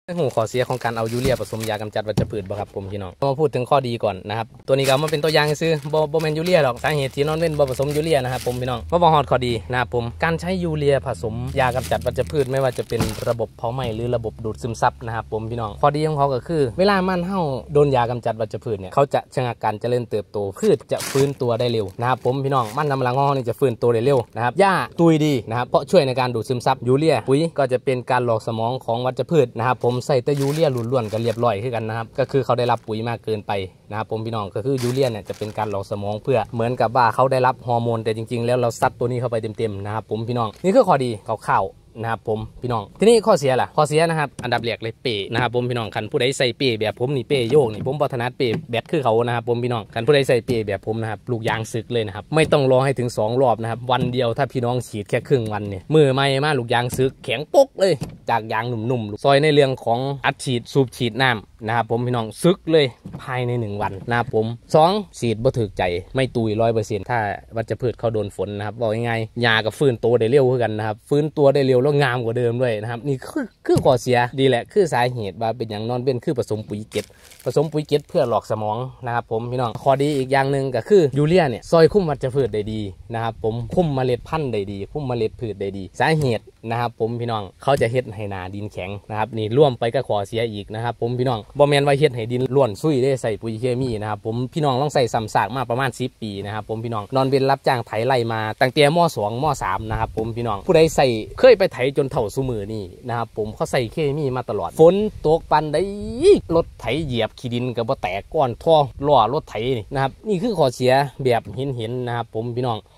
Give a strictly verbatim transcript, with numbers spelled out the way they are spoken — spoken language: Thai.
หูข้อเสียของการเอายูเรียผสมยากำจัดวัชพืชบ่ครับผมพี่น้องมาพูดถึงข้อดีก่อนนะครับตัวนี้ก็มาเป็นตัวอย่างซื้อบ่บ่แม่นยูเรียหรอกสาเหตุที่นอนเว้นบ่ผสมยูเรียนะครับผมพี่น้องมาบอกฮอดข้อดีนะครับผมการใช้ยูเรียผสมยากำจัดวัชพืชไม่ว่าจะเป็นระบบเผาไหม้หรือระบบดูดซึมซับนะครับผมพี่น้องข้อดีของเขาก็คือเวลามันเฮาโดนยากำจัดวัชพืชเนี่ยเขาจะชะงักการเจริญเติบโตพืชจะฟื้นตัวได้เร็วนะครับผมพี่น้องมันน้ำลังงอนี่จะฟื้นตัวได้เร็วนะครับหญ้าตุยดีนะครับเพราะช่วยในการดูดซึมซับยูเรียปุ๋ยก็จะเป็นการหลอกสมองของวัชพืชนะครับผมใส่แต่ยูเรียล้วนๆกันเรียบร้อยขึ้นกันนะครับก็คือเขาได้รับปุ๋ยมากเกินไปนะครับผมพี่น้องก็คือยูเรียเนี่ยจะเป็นการหลอกสมองเพื่อเหมือนกับว่าเขาได้รับฮอร์โมนแต่จริงๆแล้วเราซัดตัวนี้เข้าไปเต็มๆนะครับผมพี่น้องนี่คือข้อดีข่าวๆนะครับผมพี่น้องทีนี้ข้อเสียล่ะข้อเสียนะครับอันดับแรกเลยเปย์นะครับผมพี่น้องคันผู้ใดใส่เปย์แบบผมนี่เปย์โยกนี่ผมบ่ถนัดเปย์แบบคือเขานะครับผมพี่น้องคันผู้ใดใส่เปย์แบบผมนะครับลูกยางสึกเลยนะครับไม่ต้องรอให้ถึงสองรอบนะครับวันเดียวถ้าพี่น้องฉีดแค่ครึ่งวันเนี่ยมือไม่มาลูกยางสึกแข็งปุ๊กเลยจากยางหนุ่มๆซอยในเรื่องของอัดฉีดสูบฉีดน้ำนะครับผมพี่น้องซึกเลยภายในหนึ่งวันนะครับผมสองฉีดบ่ถึกใจไม่ตุยร้อยเปอร์เซ็นต์ถ้าวัชพืชเขาโดนฝนนะครับบอกง่ายๆหญ้ากับฟื้นตัวได้เร็วขึ้นกันนะครับฟื้นตัวได้เร็วแล้วงามกว่าเดิมด้วยนะครับนี่คือคือข้อเสียดีแหละคือสาเหตุว่าเป็นอย่างนอนเป็นคือผสมปุ๋ยเก็ดผสมปุ๋ยเก็ดเพื่อหลอกสมองนะครับผมพี่น้องข้อดีอีกอย่างหนึ่งก็คือยูเรียเนี่ยซอยคุ้มวัชพืชได้ดีนะครับผมคุ้มเมล็ดพันธุ์ได้ดีคุ้มเมล็ดพืชได้ดีสาเหตุนะครับผมพี่น้องเขาจะเฮ็ดให้นาดินแข็งนะครับนี่ร่วมไปกับข้อเสียอีกนะครับผมพี่น้องบ่แม่นว่าเฮ็ดให้ดินล้วนซุยได้ใส่ปุ๋ยเคมีนะครับผมพี่น้องต้องใส่ซ้ำซากมาประมาณสิบปีนะครับผมพี่น้องนอนเป็นรับจ้างไถไร่มาตั้งแต่ม.สอง ม.สาม นะครับผมพี่น้องผู้ใดใส่เคยไปไถจนเท่าซุมือนี่นะครับผมเขาใส่เคมีมาตลอดฝนตกปันได้รถไถเหยียบขี้ดินก็บ่แตกก้อนท่อล้อรถไถนี่นะครับนี่คือข้อเสียแบบเห็นๆนะครับผมพี่น้อง